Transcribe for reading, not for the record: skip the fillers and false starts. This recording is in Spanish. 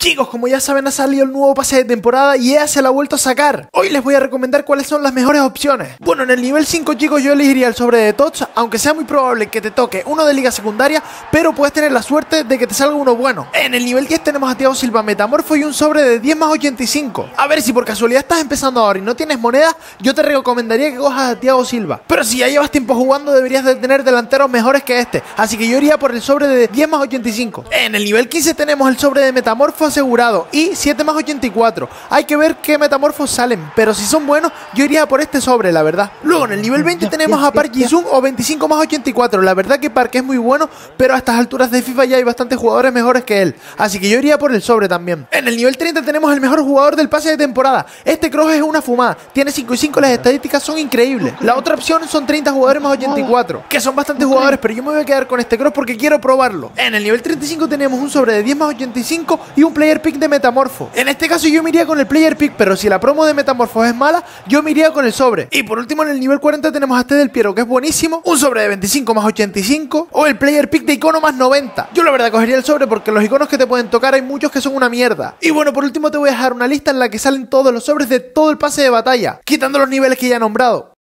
Chicos, como ya saben, ha salido el nuevo pase de temporada y EA se lo ha vuelto a sacar. Hoy les voy a recomendar cuáles son las mejores opciones. Bueno, en el nivel 5, chicos, yo elegiría el sobre de TOTS, aunque sea muy probable que te toque uno de liga secundaria, pero puedes tener la suerte de que te salga uno bueno. En el nivel 10 tenemos a Thiago Silva Metamorfo y un sobre de 10 más 85. A ver, si por casualidad estás empezando ahora y no tienes monedas, yo te recomendaría que cojas a Thiago Silva. Pero si ya llevas tiempo jugando, deberías de tener delanteros mejores que este, así que yo iría por el sobre de 10 más 85. En el nivel 15 tenemos el sobre de Metamorfo asegurado y 7 más 84. Hay que ver qué metamorfos salen, pero si son buenos, yo iría por este sobre, la verdad. Luego en el nivel 20 tenemos a Park Ji-sung o 25 más 84. La verdad que Park es muy bueno, pero a estas alturas de FIFA ya hay bastantes jugadores mejores que él, así que yo iría por el sobre también. En el nivel 30 tenemos el mejor jugador del pase de temporada. Este Kroos es una fumada, tiene 5 y 5, las estadísticas son increíbles. La otra opción son 30 jugadores más 84, que son bastantes jugadores, pero yo me voy a quedar con este Kroos porque quiero probarlo. En el nivel 35 tenemos un sobre de 10 más 85 y un player pick de Metamorfo. En este caso yo me iría con el player pick, pero si la promo de Metamorfos es mala, yo me iría con el sobre. Y por último, en el nivel 40 tenemos a este del Piero, que es buenísimo, un sobre de 25 más 85 o el player pick de icono más 90. Yo la verdad cogería el sobre porque los iconos que te pueden tocar hay muchos que son una mierda. Y bueno, por último te voy a dejar una lista en la que salen todos los sobres de todo el pase de batalla, quitando los niveles que ya he nombrado.